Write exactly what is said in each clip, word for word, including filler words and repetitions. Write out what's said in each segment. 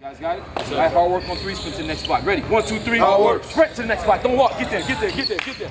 Guys got it? All right, hard work on three, sprint to the next spot. Ready? One, two, three. Hard work. Sprint to the next spot. Don't walk. Get there, get there, get there, get there.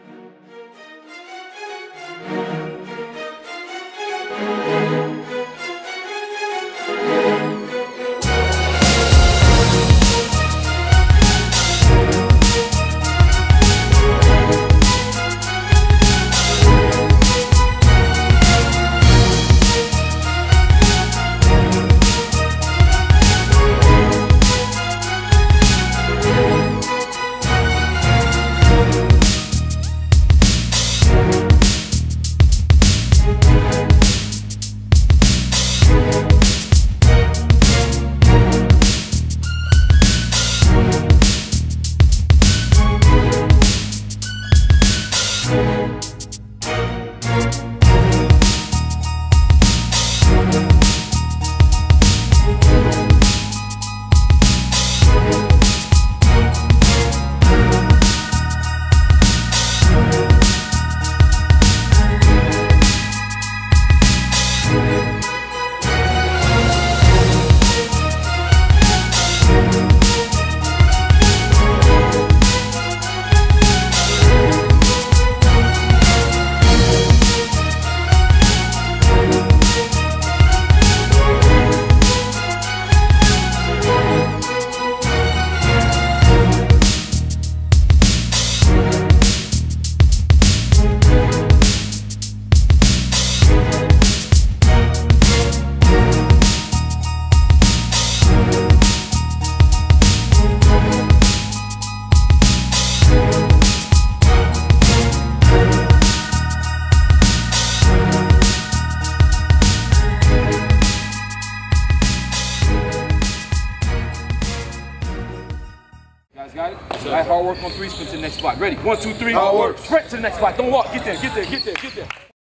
Guys got it? All right, hard work on three, sprint to the next spot. Ready? One, two, three. Hard work. Sprint to the next spot. Don't walk. Get there, get there, get there, get there.